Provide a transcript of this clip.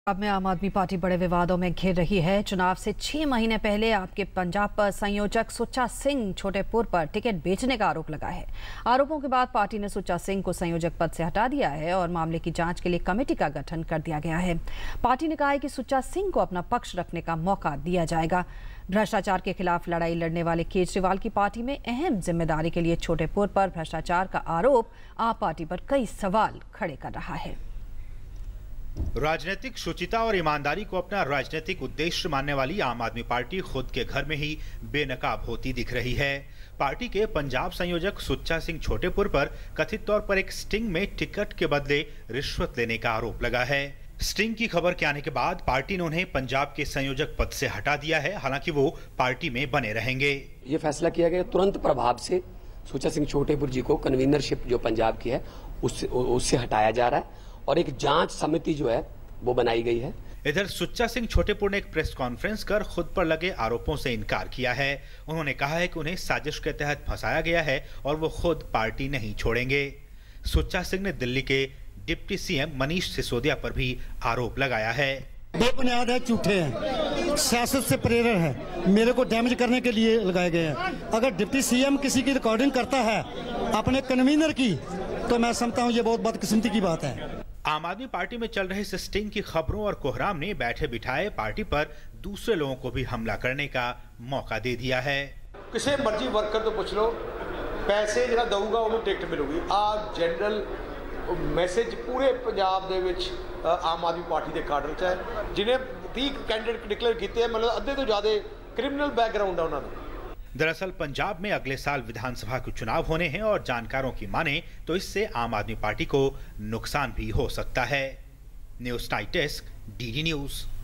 अब में आम आदमी पार्टी बड़े विवादों में घिर रही है। चुनाव से 6 महीने पहले आपके पंजाब पर संयोजक सुचा सिंह छोटेपुर पर टिकट बेचने का आरोप लगा है। आरोपों के बाद पार्टी ने सुचा सिंह को संयोजक पद से हटा दिया है और मामले की जांच के लिए कमेटी का गठन कर दिया गया है। पार्टी ने कहा है कि सुचा सिंह को अपना पक्ष रखने का मौका दिया जाएगा। भ्रष्टाचार के खिलाफ लड़ाई लड़ने वाले केजरीवाल की पार्टी में अहम जिम्मेदारी के लिए छोटेपुर पर भ्रष्टाचार का आरोप आप पार्टी पर कई सवाल खड़े कर रहा है। राजनीतिक शुचिता और ईमानदारी को अपना राजनीतिक उद्देश्य मानने वाली आम आदमी पार्टी खुद के घर में ही बेनकाब होती दिख रही है। पार्टी के पंजाब संयोजक सुचा सिंह छोटेपुर पर कथित तौर पर एक स्टिंग में टिकट के बदले रिश्वत लेने का आरोप लगा है। स्टिंग की खबर के आने के बाद पार्टी ने उन्हें पंजाब के संयोजक पद से हटा दिया है। हालांकि वो पार्टी में बने रहेंगे। ये फैसला किया गया तुरंत प्रभाव से सुचा सिंह छोटेपुर जी को कन्वीनरशिप जो पंजाब की है उससे हटाया जा रहा है और एक जांच समिति जो है वो बनाई गई है। इधर सुचा सिंह छोटेपुर ने एक प्रेस कॉन्फ्रेंस कर खुद पर लगे आरोपों से इनकार किया है। उन्होंने कहा है कि उन्हें साजिश के तहत फंसाया गया है और वो खुद पार्टी नहीं छोड़ेंगे। सुचा सिंह ने दिल्ली के डिप्टी सीएम मनीष सिसोदिया पर भी आरोप लगाया है। बेबुनियाद है, झूठे हैं, सियासत से प्रेरित है, मेरे को डैमेज करने के लिए लगाए गए हैं। अगर डिप्टी सीएम किसी की रिकॉर्डिंग करता है अपने कन्वीनर की तो मैं समझता हूँ ये बहुत बदकिस्मती की बात है। आम आदमी पार्टी में चल रहे स्टिंग की खबरों और कोहराम ने बैठे बिठाए पार्टी पर दूसरे लोगों को भी हमला करने का मौका दे दिया है। किसी मर्जी वर्कर तो पूछ लो, पैसे जो दूंगा उन्हें टिकट मिलेगी। आ जनरल मैसेज पूरे पंजाब दे विच आम आदमी पार्टी के काडर च है, जिन्हें 30 कैंडिडेट डिक्लेयर किए, मतलब अद्धे तो ज़्यादा क्रिमिनल बैकग्राउंड है उन्होंने। दरअसल पंजाब में अगले साल विधानसभा के चुनाव होने हैं और जानकारों की माने तो इससे आम आदमी पार्टी को नुकसान भी हो सकता है। News time desk, DD news.